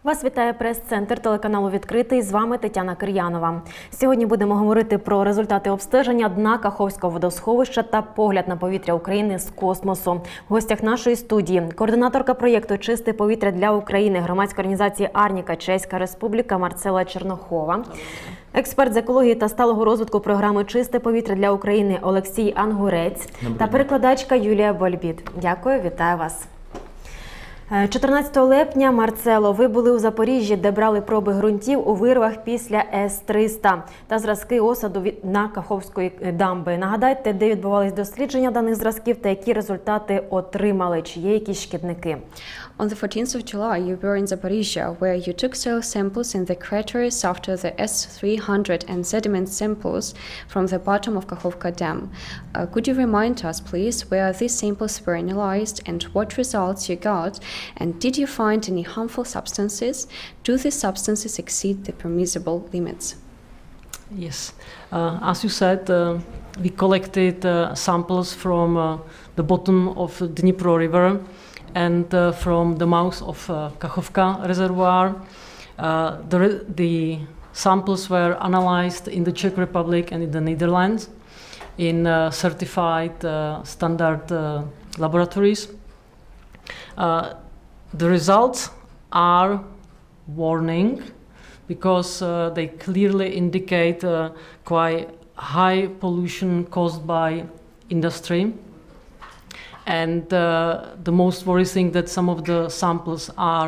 Вас вітає прес-центр телеканалу «Відкритий». З вами Тетяна Кир'янова. Сьогодні будемо говорити про результати обстеження дна Каховського водосховища та погляд на повітря України з космосу. В гостях нашої студії координаторка проєкту «Чисте повітря для України» громадської організації «Арніка. Чеська Республіка» Марцела Чернохова. Експерт з екології та сталого розвитку програми «Чисте повітря для України» Олексій Ангурець та перекладачка Юлія Больбіт. Дякую, вітаю вас. 14 липня, Марцело, ви були у Запоріжжі, де брали проби ґрунтів у вирвах після С-300 та зразки осаду дна Каховської дамби. Нагадайте, де відбувались дослідження даних зразків та які результати отримали, чи є якісь шкідники? On the 14th of July, you were in Zaporizhia, where you took soil samples in the craters after the S-300 and sediment samples from the bottom of Kakhovka Dam. Could you remind us, please, where these samples were analyzed and what results you got? And did you find any harmful substances? Do these substances exceed the permissible limits? Yes. As you said, we collected samples from the bottom of Dnipro River and from the mouth of Kakhovka Reservoir. The samples were analyzed in the Czech Republic and in the Netherlands in certified standard laboratories. The results are warning because they clearly indicate quite high pollution caused by industry. And the most worrying that some of the samples are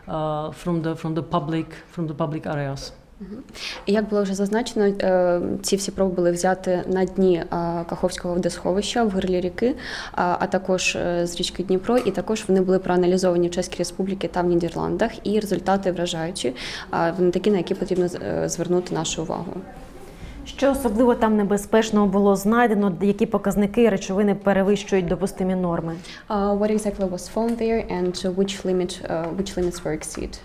from the public areas. Як було вже зазначено, ці всі проби були взяті на дні Каховського водосховища в гирлі ріки, а також з річки Дніпро, і також вони були проаналізовані в Чеській Республіці та в Нідерландах, і результати вражаючі, вони такі, на які потрібно звернути нашу увагу. Що особливо там небезпечного було знайдено, які показники речовини перевищують допустимі норми? What exactly was found there and which limits were exceeded?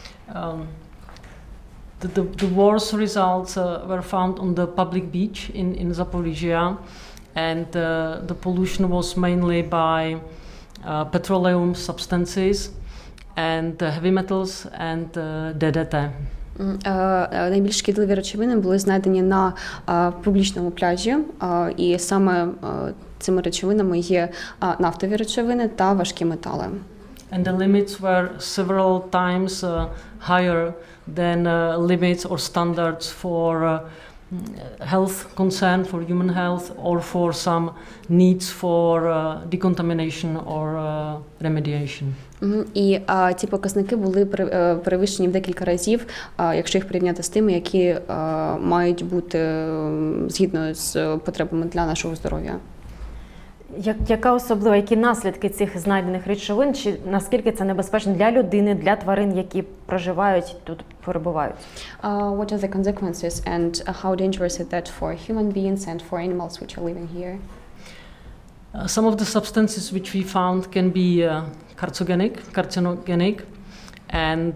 The worst results were found on the public beach in Zaporizhia, and the pollution was mainly by petroleum substances and heavy metals and DDT. Найбільш шкідливі речовини були знайдені на публічному пляжі, і саме цими речовинами є нафтові речовини та важкі метали. And the limits were several times higher than limits or standards for health concern, for human health, or for some needs for decontamination or remediation. І ці показники були перевищені в декілька разів, якщо їх порівняти з тими, які мають бути згідно з потребами для нашого здоров'я. Яка особлива, які наслідки цих знайдених речовин, чи наскільки це небезпечно для людини, для тварин, які проживають тут, перебувають? What are the consequences and how dangerous is that for human beings and for animals which are living here? Some of the substances which we found can be carcinogenic, and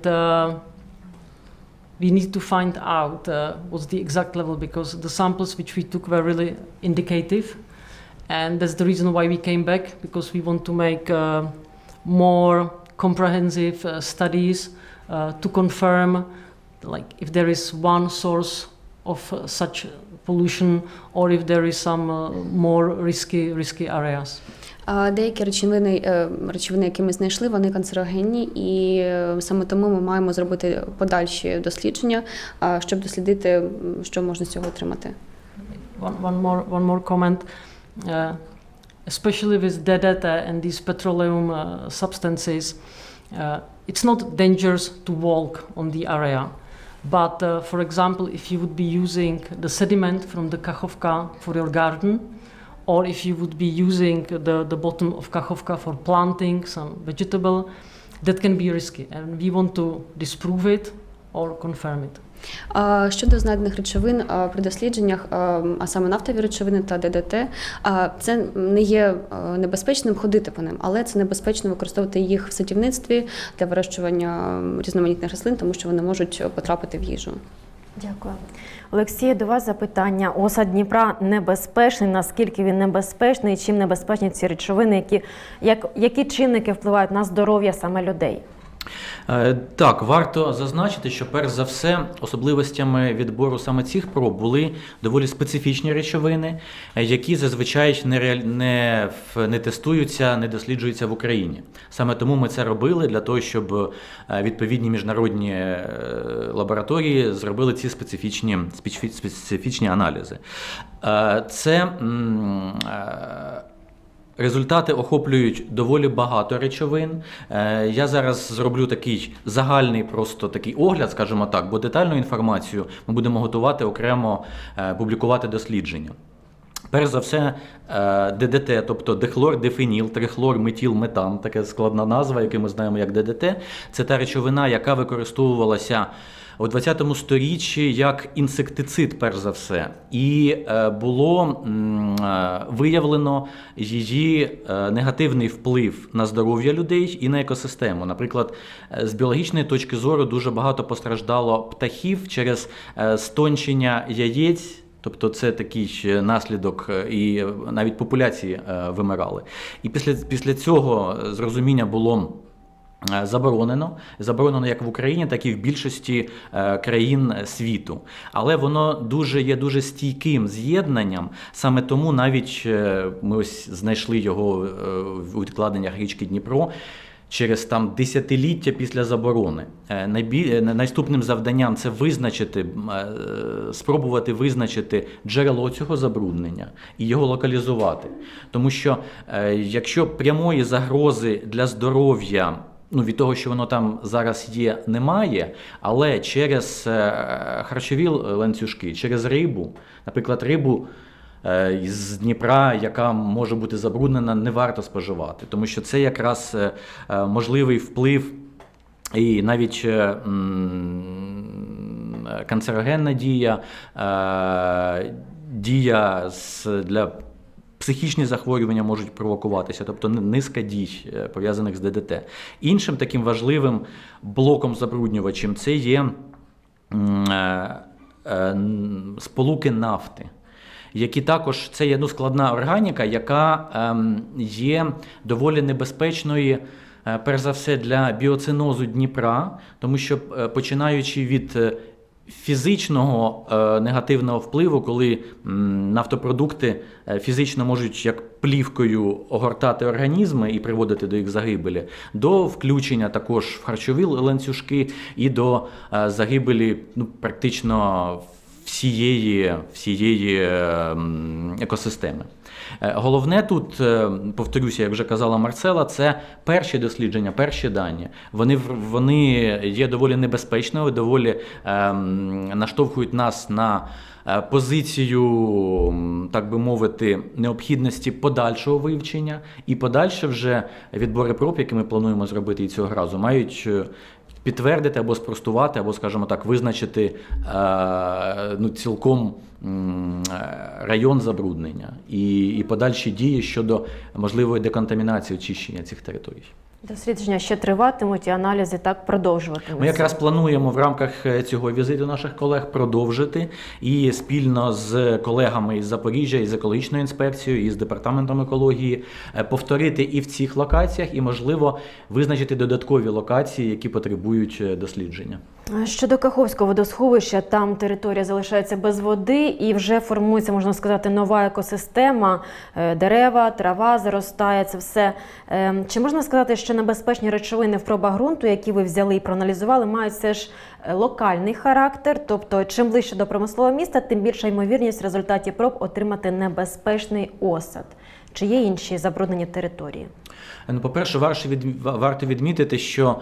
we need to find out what's the exact level, because the samples which we took were really indicative. And that's the reason why we came back, because we want to make more comprehensive studies to confirm, like, if there is one source of such pollution or if there is some more risky areas. Деякі речовини, які ми знайшли, вони канцерогенні, і саме тому ми маємо зробити подальші дослідження, щоб дослідити, що можна з цього отримати. One more comment. Especially with DDT and these petroleum substances, it's not dangerous to walk on the area. But for example, if you would be using the sediment from the Kakhovka for your garden, or if you would be using the bottom of Kakhovka for planting some vegetable, that can be risky. And we want to disprove it or confirm it. Щодо знайдених речовин при дослідженнях, а саме нафтові речовини та ДДТ, це не є небезпечним ходити по ним, але це небезпечно використовувати їх в садівництві для вирощування різноманітних рослин, тому що вони можуть потрапити в їжу. Дякую. Олексію, до вас запитання. Осад Дніпра небезпечний, наскільки він небезпечний, чим небезпечні ці речовини, які чинники впливають на здоров'я саме людей? Так, варто зазначити, що перш за все особливостями відбору саме цих проб були доволі специфічні речовини, які зазвичай не тестуються, не досліджуються в Україні. Саме тому ми це робили, для того, щоб відповідні міжнародні лабораторії зробили ці специфічні аналізи. Це результати охоплюють доволі багато речовин. Я зараз зроблю такий загальний просто такий огляд, скажімо так, бо детальну інформацію ми будемо готувати окремо, публікувати дослідження. Перш за все, ДДТ, тобто дихлордифеніл, трихлорметілметан, така складна назва, яку ми знаємо як ДДТ, це та речовина, яка використовувалася у 20 сторіччі як інсектицид, перш за все, і було виявлено її негативний вплив на здоров'я людей і на екосистему. Наприклад, з біологічної точки зору дуже багато постраждало птахів через стончення яєць. Тобто це такий наслідок, і навіть популяції вимирали. І після цього зрозуміння було заборонено як в Україні, так і в більшості країн світу. Але воно є дуже стійким з'єднанням, саме тому навіть ми ось знайшли його у відкладеннях річки Дніпро, через десятиліття після заборони. Наступним завданням це спробувати визначити джерело цього забруднення і його локалізувати. Тому що якщо прямої загрози для здоров'я від того, що воно там зараз є, немає, але через харчові ланцюжки, через рибу, наприклад, рибу з Дніпра, яка може бути забруднена, не варто споживати, тому що це якраз можливий вплив і навіть канцерогенна дія для психічні захворювання можуть провокуватися, тобто низка дій, пов'язаних з ДДТ. Іншим таким важливим блоком забруднювачем це є сполуки нафти, які також, це є складна органіка, яка є доволі небезпечною, перш за все, для біоцинозу Дніпра, тому що починаючи від фізичного негативного впливу, коли нафтопродукти фізично можуть як плівкою огортати організми і приводити до їх загибелі, до включення також в харчові ланцюжки і до загибелі практично всієї екосистеми. Головне тут, повторюся, як вже казала Марцела, це перші дослідження, перші дані. Вони є доволі небезпечними, доволі наштовхують нас на позицію, так би мовити, необхідності подальшого вивчення, і подальше вже відбори проб, які ми плануємо зробити і цього разу, мають підтвердити або спростувати, або, скажімо так, визначити цілком район забруднення і подальші дії щодо можливої деконтамінації, очищення цих територій. Дослідження ще триватимуть і аналізи так продовжуватимуться. Ми якраз плануємо в рамках цього візиту наших колег продовжити і спільно з колегами із Запоріжжя, із екологічною інспекцією, і з департаментом екології повторити і в цих локаціях, і, можливо, визначити додаткові локації, які потребують дослідження. Щодо Каховського водосховища, там територія залишається без води і вже формується, можна сказати, нова екосистема, дерева, трава заростає, це все. Чи можна сказати, що небезпечні речовини в пробах ґрунту, які ви взяли і проаналізували, мають все ж локальний характер, тобто чим ближче до промислового міста, тим більша ймовірність в результаті проб отримати небезпечний осад? Чи є інші забруднені території? По-перше, варто відмітити, що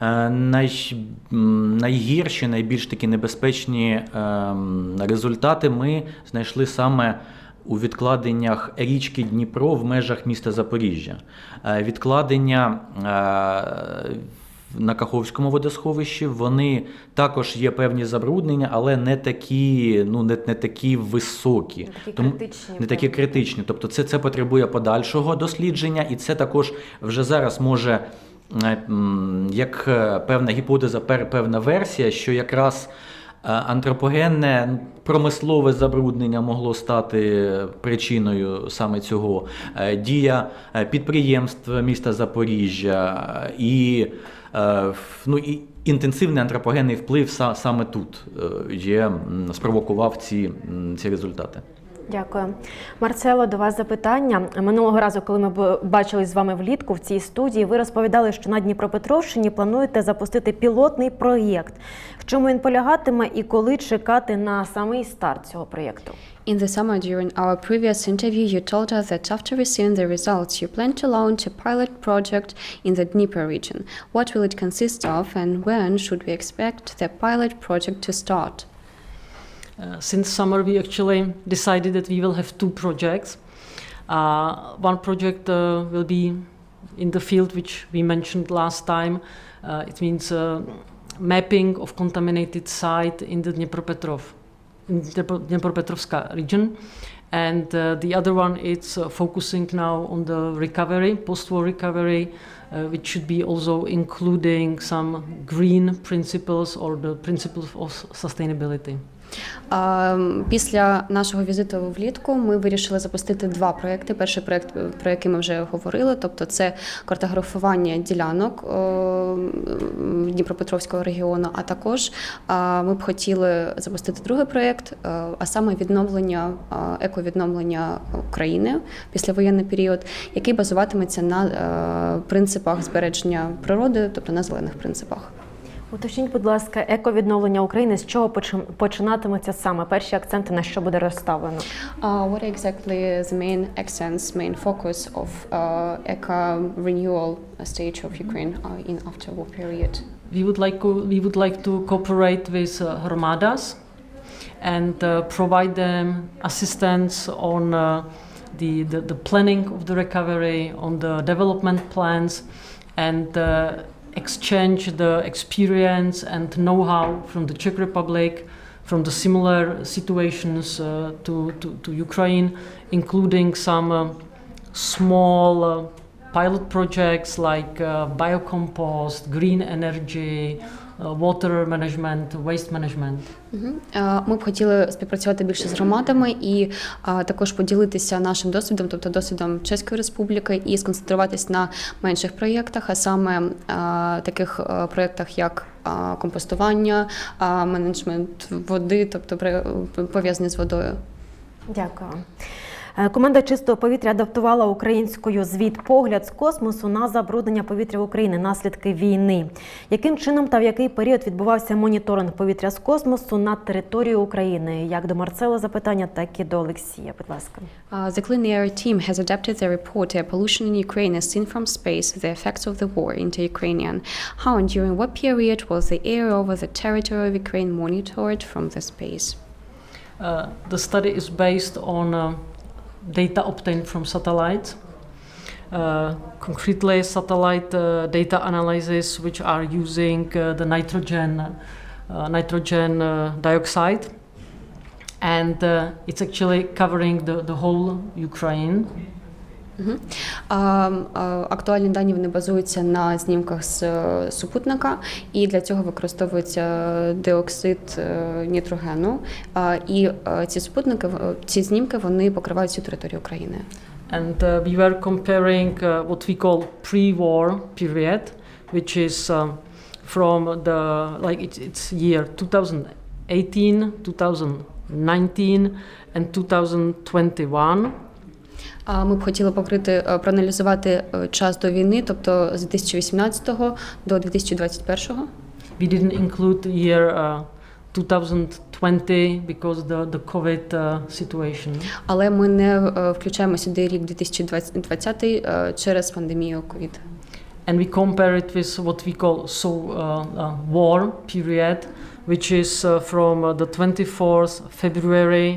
найгірші, найбільш такі небезпечні результати ми знайшли саме у відкладеннях річки Дніпро в межах міста Запоріжжя. Відкладення на Каховському водосховищі, вони також є певні забруднення, але не такі високі. Не такі критичні. Тобто це потребує подальшого дослідження, і це також вже зараз може, як певна гіпотеза, певна версія, що якраз Антропогенне промислове забруднення могло стати причиною саме цього. Дія підприємств міста Запоріжжя і інтенсивний антропогенний вплив саме тут спровокував ці результати. Дякую. Марцело, до вас запитання. Минулого разу, коли ми бачились з вами влітку в цій студії, ви розповідали, що на Дніпропетровщині плануєте запустити пілотний проєкт. В чому він полягатиме і коли чекати на самий старт цього проєкту? In the summer, during our previous interview, you told us that after receiving the results, you plan to launch a pilot project in the Dnieper region. What will it consist of, and when should we expect the pilot project to start? Since summer, we actually decided that we will have two projects. One project will be in the field which we mentioned last time. It means mapping of contaminated site in the Dnipropetrovsk region. And the other one is focusing now on the recovery, post-war recovery, which should be also including some green principles or the principles of sustainability. Після нашого візиту влітку ми вирішили запустити два проєкти. Перший проєкт, про який ми вже говорили, тобто це картографування ділянок Дніпропетровського регіону, а також ми б хотіли запустити другий проєкт, а саме відновлення, ековідновлення України післявоєнний період, який базуватиметься на принципах збереження природи, тобто на зелених принципах. Уточніть, будь ласка, ековідновлення України, з чого починатиметься саме? Перші акценти на що буде розставлено? What exactly is the main accents, main focus of eco-renewal stage of Ukraine in after-war period? We would like to cooperate with Hromadas and provide them assistance on the planning of the recovery, on the development plans, and exchange the experience and know-how from the Czech Republic, from the similar situations to Ukraine, including some small pilot projects like biocompost, green energy, water management, waste management. Ми б хотіли співпрацювати більше з громадами і також поділитися нашим досвідом, тобто досвідом Чеської Республіки, і сконцентруватись на менших проєктах, а саме таких проєктах, як компостування, менеджмент води, тобто пов'язані з водою. Дякую. Команда «Чистого повітря» адаптувала українською звіт «Погляд з космосу» на забруднення повітря в Україні, наслідки війни. Яким чином та в який період відбувався моніторинг повітря з космосу на території України? Як до Марцела запитання, так і до Олексія. Будь ласка. The Clean Air team has adapted the report Air Pollution in Ukraine as seen from space, the effects of the war into Ukrainian. How and during what period was the air over the territory of Ukraine monitored from the space? The study is based on data obtained from satellites. Concretely, satellite data analysis which are using the nitrogen dioxide, and it's actually covering the whole Ukraine. Актуальні дані вони базуються на знімках з супутника, і для цього використовується диоксид нітрогену. І ці знімки вони покривають всю територію України. And we were comparing what we call pre-war period, which is from it's year 2018, 2019 and 2021. Ми б хотіли проаналізувати час до війни, тобто з 2018 до 2021. We didn't include year 2020 because the COVID situation. Але ми не включаємо сюди рік 2020 через пандемію COVID. And we compare it with what we call war period, which is from the 24th February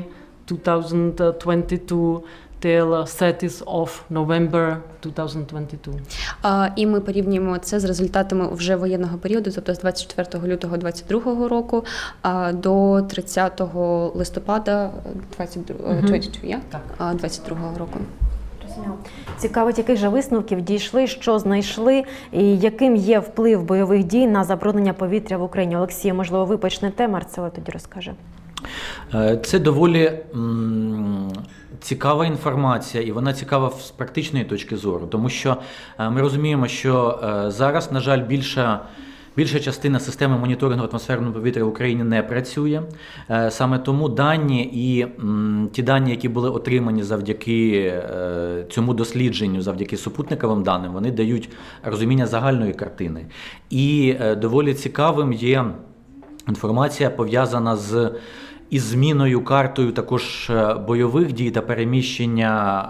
2022 till 30th of November 2022. І ми порівнюємо це з результатами вже воєнного періоду, тобто з 24 лютого 2022 року до 30 листопада 2022 року. Цікавить, яких же висновків дійшли, що знайшли, і яким є вплив бойових дій на забруднення повітря в Україні. Олексій, можливо, ви почнете, Марцела тоді розкаже. Це доволі цікава інформація, і вона цікава з практичної точки зору, тому що ми розуміємо, що зараз, на жаль, більша частина системи моніторингу атмосферного повітря в Україні не працює. Саме тому дані і ті дані, які були отримані завдяки цьому дослідженню, завдяки супутниковим даним, вони дають розуміння загальної картини. І доволі цікавим є інформація, пов'язана із зміною картою також бойових дій та переміщення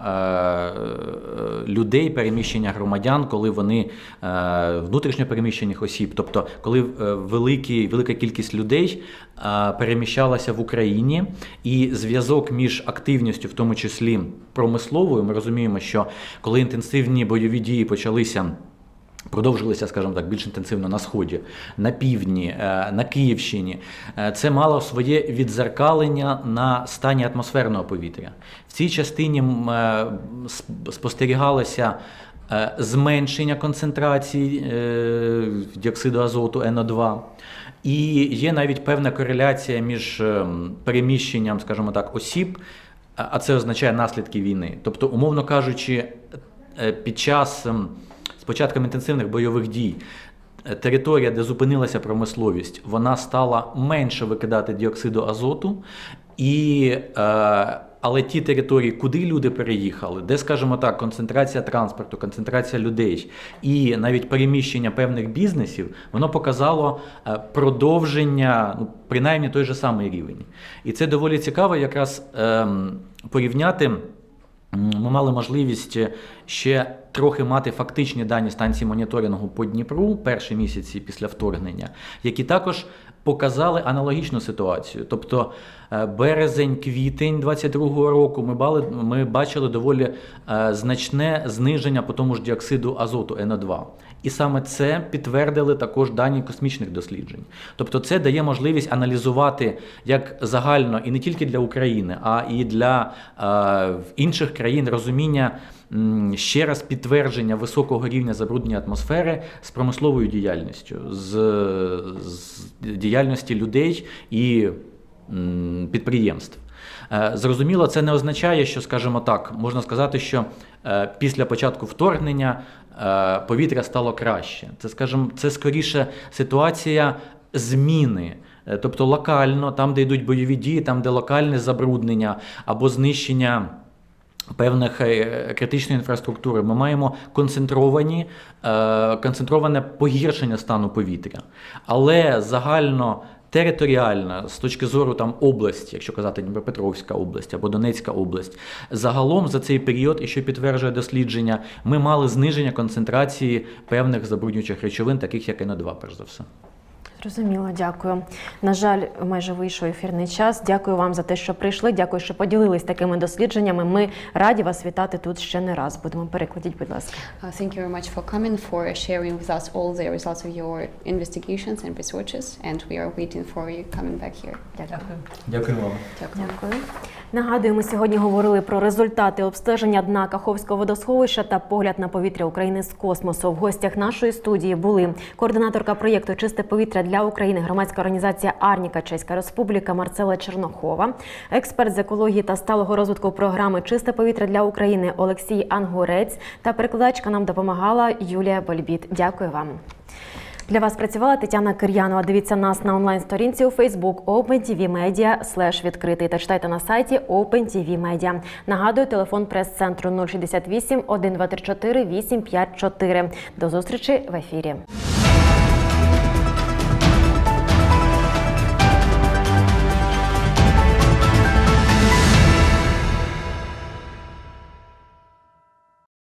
людей, переміщення громадян, коли вони внутрішньо переміщених осіб, тобто коли велика кількість людей переміщалася в Україні, і зв'язок між активністю, в тому числі промисловою, ми розуміємо, що коли інтенсивні бойові дії продовжилися, скажімо так, більш інтенсивно на Сході, на Півдні, на Київщині. Це мало своє віддзеркалення на стані атмосферного повітря. В цій частині спостерігалося зменшення концентрації діоксиду азоту НО2. І є навіть певна кореляція між переміщенням, скажімо так, осіб, а це означає наслідки війни. Тобто, умовно кажучи, під час з початком інтенсивних бойових дій територія, де зупинилася промисловість, вона стала менше викидати діоксиду азоту, але ті території, куди люди переїхали, де, скажімо так, концентрація транспорту, концентрація людей і навіть переміщення певних бізнесів, воно показало продовження, принаймні той же самий рівень. І це доволі цікаво якраз порівняти. Ми мали можливість ще трохи мати фактичні дані станції моніторингу по Дніпру перші місяці після вторгнення, які також показали аналогічну ситуацію. Тобто березень-квітень 2022 року ми бачили доволі значне зниження по тому ж діоксиду азоту НО2. І саме це підтвердили також дані космічних досліджень. Тобто це дає можливість аналізувати як загально, і не тільки для України, а і для інших країн розуміння, ще раз підтвердження високого рівня забруднення атмосфери з промисловою діяльністю, з діяльності людей і підприємств. Зрозуміло, це не означає, що, скажімо так, можна сказати, що після початку вторгнення повітря стало краще. Це скоріше ситуація зміни. Тобто локально, там, де йдуть бойові дії, там, де локальне забруднення або знищення певних критичної інфраструктури, ми маємо концентроване погіршення стану повітря. Але загально територіально, з точки зору там області, якщо казати Дніпропетровська область або Донецька область, загалом за цей період, і що підтверджує дослідження, ми мали зниження концентрації певних забруднюючих речовин, таких як НО2, перш за все. Зрозуміло, дякую. На жаль, майже вийшов ефірний час. Дякую вам за те, що прийшли. Дякую, що поділились такими дослідженнями. Ми раді вас вітати тут ще не раз. Будемо перекладіть, будь ласка. Thank you very much for coming, for sharing with us all the results of your investigations and researches, and we are waiting for you coming back here. Дякую. Дякую вам. Дякую. Нагадую, ми сьогодні говорили про результати обстеження дна Каховського водосховища та погляд на повітря України з космосу. В гостях нашої студії були координаторка проєкту «Чисте повітря для України», громадська організація «Арніка», Чеська Республіка, Марцела Чернохова, експерт з екології та сталого розвитку програми «Чисте повітря для України» Олексій Ангурець та перекладачка нам допомагала Юлія Больбіт. Дякую вам. Для вас працювала Тетяна Кир'янова. Дивіться нас на онлайн-сторінці у Facebook OpenTVMedia/відкритий та читайте на сайті OpenTV Media. Нагадую, телефон прес-центру 068 1234 854. До зустрічі в ефірі.